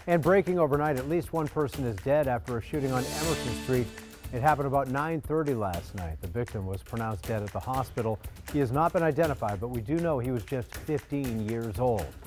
And breaking overnight, at least one person is dead after a shooting on Emerson Street. It happened about 9:30 last night. The victim was pronounced dead at the hospital. He has not been identified, but we do know he was just 15 years old.